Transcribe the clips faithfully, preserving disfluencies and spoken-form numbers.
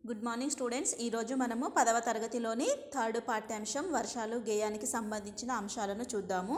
Good morning students. ఈరోజు మనము పదవ తరగతిలోని థర్డ్ పాఠ్యాంశం వర్షాలు గేయానికి సంబంధించిన అంశాలను చూద్దాము.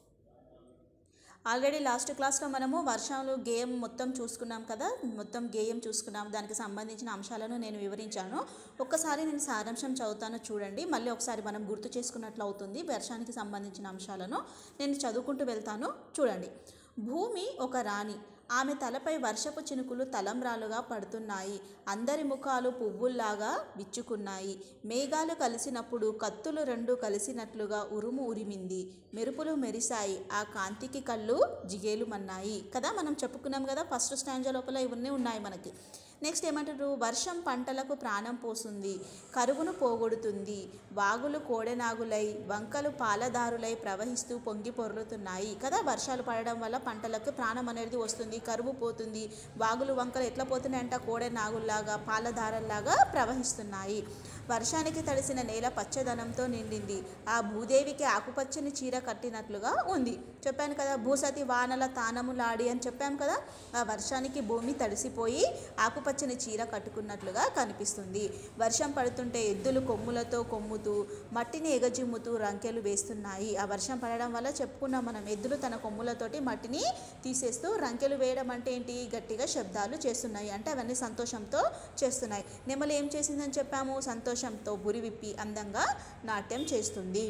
ఆల్రెడీ లాస్ట్ క్లాస్లో మనము వర్షాలు గేయం మొత్తం చూసుకున్నాం కదా, మొత్తం గేయం చూసుకున్నాం. దానికి సంబంధించిన అంశాలను నేను వివరించాను. ఒక్కసారి నేను సారాంశం చదువుతాను చూడండి, మళ్ళీ ఒకసారి మనం గుర్తు చేసుకున్నట్లు అవుతుంది. వర్షానికి సంబంధించిన అంశాలను నేను చదువుకుంటూ వెళ్తాను చూడండి. భూమి ఒక రాణి, ఆమె తలపై వర్షపు చినుకులు తలంబ్రాలుగా పడుతున్నాయి. అందరి ముఖాలు పువ్వుల్లాగా విచ్చుకున్నాయి. మేఘాలు కలిసినప్పుడు కత్తులు రెండు కలిసినట్లుగా ఉరుము ఉరిమింది. మెరుపులు మెరిశాయి, ఆ కాంతికి కళ్ళు జిగేలుమన్నాయి కదా. మనం చెప్పుకున్నాం కదా, ఫస్ట్ స్టాంజా లోపల ఇవన్నీ ఉన్నాయి మనకి. నెక్స్ట్ ఏమంటారు, వర్షం పంటలకు ప్రాణం పోస్తుంది, కరువును పోగొడుతుంది. వాగులు కోడెనాగులై, వంకలు పాలదారులై ప్రవహిస్తూ పొంగి పొర్లుతున్నాయి కదా. వర్షాలు పడడం వల్ల పంటలకు ప్రాణం అనేది వస్తుంది, కరువు పోతుంది. వాగులు వంకలు ఎట్లా పోతున్నాయంట, కోడెనాగుల్లాగా పాలధారల్లాగా ప్రవహిస్తున్నాయి. వర్షానికి తడిసిన నేల పచ్చదనంతో నిండింది. ఆ భూదేవికి ఆకుపచ్చని చీర కట్టినట్లుగా ఉంది. చెప్పాను కదా, భూసతి వానల తానములాడి అని చెప్పాము కదా. ఆ వర్షానికి భూమి తడిసిపోయి ఆకుపచ్చని చీర కట్టుకున్నట్లుగా కనిపిస్తుంది. వర్షం పడుతుంటే ఎద్దులు కొమ్ములతో కొమ్ముతూ మట్టిని ఎగజిమ్ముతూ రంకెలు వేస్తున్నాయి. ఆ వర్షం పడడం వల్ల చెప్పుకున్నాం మనం, ఎద్దులు తన కొమ్ములతోటి మట్టిని తీసేస్తూ రంకెలు వేయడం అంటే ఏంటి, గట్టిగా శబ్దాలు చేస్తున్నాయి అంటే అవన్నీ సంతోషంతో చేస్తున్నాయి. నెమలి ఏం చేసిందని చెప్పాము, సంతోషంతో బురివిప్పి అందంగా నాట్యం చేస్తుంది.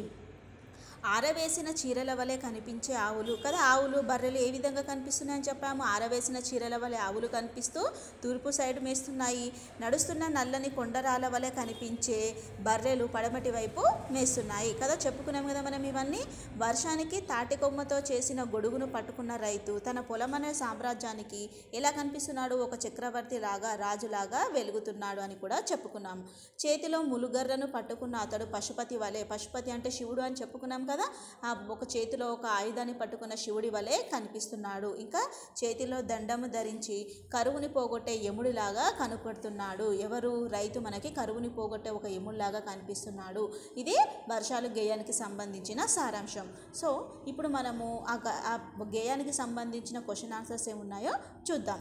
ఆరవేసిన చీరల వలె కనిపించే ఆవులు కదా, ఆవులు బర్రెలు ఏ విధంగా కనిపిస్తున్నాయని చెప్పాము. ఆరవేసిన చీరల వలె ఆవులు కనిపిస్తూ తూర్పు సైడ్ మేస్తున్నాయి. నడుస్తున్న నల్లని కొండరాల వలె కనిపించే బర్రెలు పడమటి వైపు మేస్తున్నాయి కదా. చెప్పుకున్నాం కదా మనం ఇవన్నీ. వర్షానికి తాటి కొమ్మతో చేసిన గొడుగును పట్టుకున్న రైతు తన పొలమనే సామ్రాజ్యానికి ఎలా కనిపిస్తున్నాడు, ఒక చక్రవర్తి లాగా రాజులాగా వెలుగుతున్నాడు అని కూడా చెప్పుకున్నాం. చేతిలో ములుగర్రను పట్టుకున్న అతడు పశుపతి వలె, పశుపతి అంటే శివుడు అని చెప్పుకున్నాం కదా. ఒక చేతిలో ఒక ఆయుధాన్ని పట్టుకున్న శివుడి వలె కనిపిస్తున్నాడు. ఇంకా చేతిలో దండము ధరించి కరువుని పోగొట్టే యముడిలాగా కనపడుతున్నాడు. ఎవరు, రైతు మనకి కరువుని పోగొట్టే ఒక యముడిలాగా కనిపిస్తున్నాడు. ఇది వర్షాలు గేయానికి సంబంధించిన సారాంశం. సో ఇప్పుడు మనము ఆ గేయానికి సంబంధించిన క్వశ్చన్ ఆన్సర్స్ ఏమున్నాయో చూద్దాం.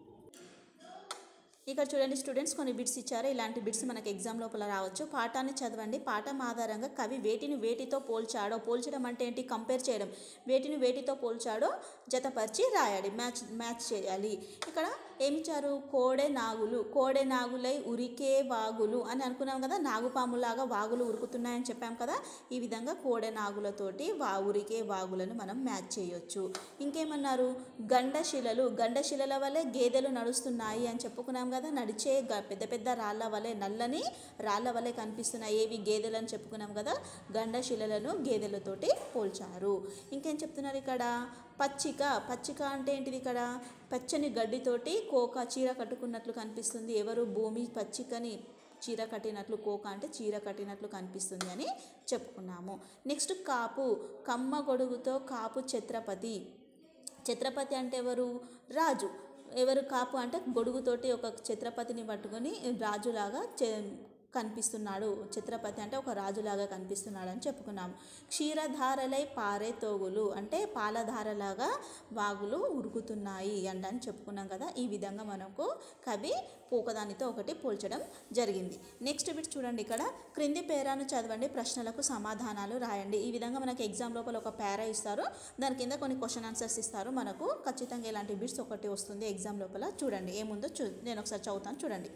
ఇక్కడ చూడండి స్టూడెంట్స్, కొన్ని బిట్స్ ఇచ్చారు. ఇలాంటి బిట్స్ మనకి ఎగ్జామ్ లోపల రావచ్చు. పాఠాన్ని చదవండి. పాఠం ఆధారంగా కవి వేటిని వేటితో పోల్చాడో, పోల్చడం అంటే ఏంటి, కంపేర్ చేయడం. వేటిని వేటితో పోల్చాడో జతపరిచి రాయాలి, మ్యాచ్ మ్యాచ్ చేయాలి. ఇక్కడ ఏమిచ్చారు, కోడె నాగులు, కోడె నాగులై ఉరికే వాగులు అని అనుకున్నాం కదా. నాగుపాములాగా వాగులు ఉరుకుతున్నాయని చెప్పాం కదా. ఈ విధంగా కోడె నాగులతోటి వా ఉరికే వాగులను మనం మ్యాచ్ చేయొచ్చు. ఇంకేమన్నారు, గండశిలలు, గండశిలల వలె గేదెలు నడుస్తున్నాయి అని చెప్పుకున్నాం కదా. నడిచే పెద్ద పెద్ద రాళ్ళ వలె, నల్లని రాళ్ళ వలె కనిపిస్తున్నాయి. ఏవి, గేదెలు అని చెప్పుకున్నాం కదా. గండశిలలను గేదెలతోటి పోల్చారు. ఇంకేం చెప్తున్నారు ఇక్కడ, పచ్చిక, పచ్చిక అంటే ఏంటిది, ఇక్కడ పచ్చని గడ్డితోటి కోక చీర కట్టుకున్నట్లు కనిపిస్తుంది. ఎవరు, భూమి పచ్చికని చీర కట్టినట్లు, కోక అంటే చీర కట్టినట్లు కనిపిస్తుంది అని చెప్పుకున్నాము. నెక్స్ట్ కాపు, కమ్మ గొడుగుతో కాపు ఛత్రపతి. ఛత్రపతి అంటే ఎవరు, రాజు. ఎవరు, కాపు అంటే గొడుగుతోటి ఒక ఛత్రపతిని పట్టుకొని రాజులాగా చే కనిపిస్తున్నాడు. ఛత్రపతి అంటే ఒక రాజులాగా కనిపిస్తున్నాడు అని చెప్పుకున్నాము. క్షీరధారలై పారే తోగులు అంటే పాలధారలాగా వాగులు ఉరుకుతున్నాయి అంట అని చెప్పుకున్నాం కదా. ఈ విధంగా మనకు కవి ఒకదానితో ఒకటి పోల్చడం జరిగింది. నెక్స్ట్ బిట్ చూడండి, ఇక్కడ క్రింది పేరాను చదవండి, ప్రశ్నలకు సమాధానాలు రాయండి. ఈ విధంగా మనకు ఎగ్జామ్ లోపల ఒక పేరా ఇస్తారు, దాని కింద కొన్ని క్వశ్చన్ ఆన్సర్స్ ఇస్తారు. మనకు ఖచ్చితంగా ఇలాంటి బిట్స్ ఒకటి వస్తుంది ఎగ్జామ్ లోపల. చూడండి ఏముందో చూ నేను ఒకసారి చదువుతాను చూడండి.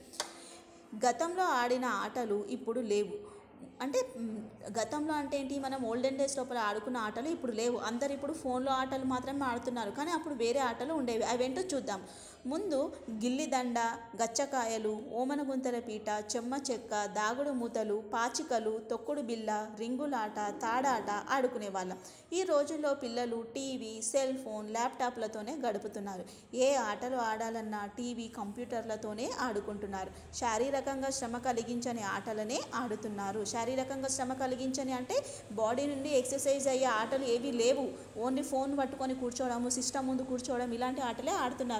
గతంలో ఆడిన ఆటలు ఇప్పుడు లేవు అంటే, గతంలో అంటే ఏంటి, మనం ఓల్డెన్ డేస్ లోపల ఆడుకున్న ఆటలు ఇప్పుడు లేవు. అందరు ఇప్పుడు ఫోన్లో ఆటలు మాత్రమే ఆడుతున్నారు, కానీ అప్పుడు వేరే ఆటలు ఉండేవి. అవేంటో చూద్దాం. ముందు గిల్లిదండ, గచ్చకాయలు, ఓమన గుంతల పీట, చెమ్మ చెక్క, దాగుడు మూతలు, పాచికలు, తొక్కుడు బిల్ల, రింగులాట, తాడాట ఆడుకునే వాళ్ళం. ఈ రోజుల్లో పిల్లలు టీవీ, సెల్ ఫోన్, ల్యాప్టాప్లతోనే గడుపుతున్నారు. ఏ ఆటలు ఆడాలన్నా టీవీ, కంప్యూటర్లతోనే ఆడుకుంటున్నారు. శారీరకంగా శ్రమ కలిగించని ఆటలనే ఆడుతున్నారు. శారీరకంగా శ్రమ కలిగించని అంటే బాడీ నుండి ఎక్సర్సైజ్ అయ్యే ఆటలు ఏవి లేవు. ఓన్లీ ఫోన్ పట్టుకొని కూర్చోవడము, సిస్టమ్ ముందు కూర్చోవడం, ఇలాంటి ఆటలే ఆడుతున్నారు.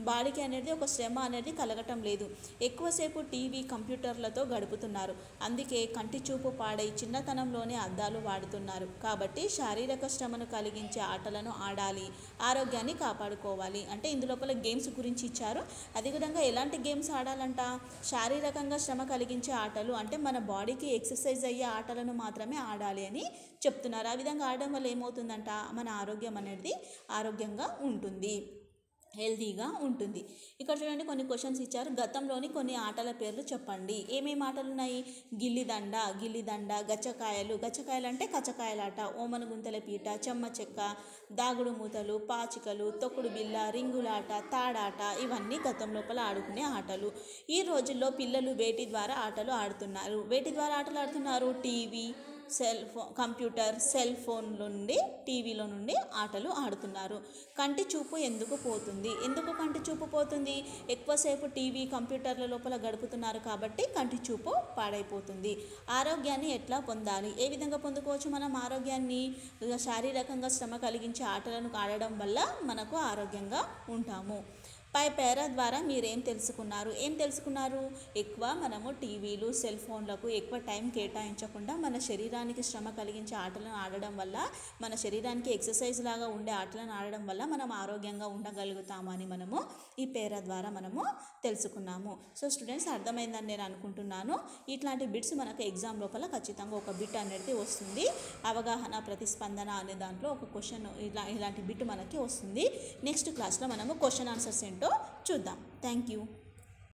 బాడీకి అనేది ఒక శ్రమ అనేది కలగటం లేదు. ఎక్కువసేపు టీవీ కంప్యూటర్లతో గడుపుతున్నారు. అందుకే కంటి చూపు పాడై చిన్నతనంలోనే అద్దాలు వాడుతున్నారు. కాబట్టి శారీరక శ్రమను కలిగించే ఆటలను ఆడాలి, ఆరోగ్యాన్ని కాపాడుకోవాలి. అంటే ఇందులోపల గేమ్స్ గురించి ఇచ్చారు. అదేవిధంగా ఎలాంటి గేమ్స్ ఆడాలంట, శారీరకంగా శ్రమ కలిగించే ఆటలు అంటే మన బాడీకి ఎక్సర్సైజ్ అయ్యే ఆటలను మాత్రమే ఆడాలి అని చెప్తున్నారు. ఆ విధంగా ఆడడం వల్ల ఏమవుతుందంట, మన ఆరోగ్యం అనేది ఆరోగ్యంగా ఉంటుంది, హెల్తీగా ఉంటుంది. ఇక్కడ చూడండి కొన్ని క్వశ్చన్స్ ఇచ్చారు. గతంలోని కొన్ని ఆటల పేర్లు చెప్పండి. ఏమేమి ఆటలు ఉన్నాయి? గిల్లిదండ, గిల్లిదండ, గచ్చకాయలు, గచ్చకాయలు అంటే కచ్చకాయలాట, ఓమన గుంతల పీట, చెమ్మ చెక్క, దాగుడు మూతలు, పాచికలు, తొక్కుడు బిల్ల, రింగులాట, తాడాట, ఇవన్నీ గతం లోపల ఆడుకునే ఆటలు. ఈ రోజుల్లో పిల్లలు వేటి ద్వారా ఆటలు ఆడుతున్నారు? వేటి ద్వారా ఆటలు ఆడుతున్నారు? TV, cell phone, computer, cell phone నుండి, టీవీలో నుండి ఆటలు ఆడుతున్నారు. కంటి చూపు ఎందుకు పోతుంది? ఎందుకు కంటి చూపు పోతుంది? ఎక్కువసేపు టీవీ కంప్యూటర్ల లోపల గడుపుతున్నారు కాబట్టి కంటి చూపు పాడైపోతుంది. ఆరోగ్యాన్ని ఎట్లా పొందాలి? ఏ విధంగా పొందుకోవచ్చు మనం ఆరోగ్యాన్ని? శారీరకంగా శ్రమ కలిగించే ఆటలను ఆడడం వల్ల మనకు ఆరోగ్యంగా ఉంటాము. పై పేరా ద్వారా మీరేం తెలుసుకున్నారు? ఏం తెలుసుకున్నారు? ఎక్కువ మనము టీవీలు, సెల్ ఫోన్లకు ఎక్కువ టైం కేటాయించకుండా మన శరీరానికి శ్రమ కలిగించే ఆటలను ఆడడం వల్ల, మన శరీరానికి ఎక్సర్సైజ్ లాగా ఉండే ఆటలను ఆడడం వల్ల మనం ఆరోగ్యంగా ఉండగలుగుతామని మనము ఈ పేరా ద్వారా మనము తెలుసుకున్నాము. సో స్టూడెంట్స్ అర్థమైందని నేను అనుకుంటున్నాను. ఇట్లాంటి బిట్స్ మనకు ఎగ్జామ్ లోపల ఖచ్చితంగా ఒక బిట్ అనేది వస్తుంది. అవగాహన, ప్రతిస్పందన అనే దాంట్లో ఒక క్వశ్చన్ ఇలా ఇలాంటి బిట్ మనకి వస్తుంది. నెక్స్ట్ క్లాస్లో మనము క్వశ్చన్ ఆన్సర్స్ ఏంటో చూద్దాం. Thank you.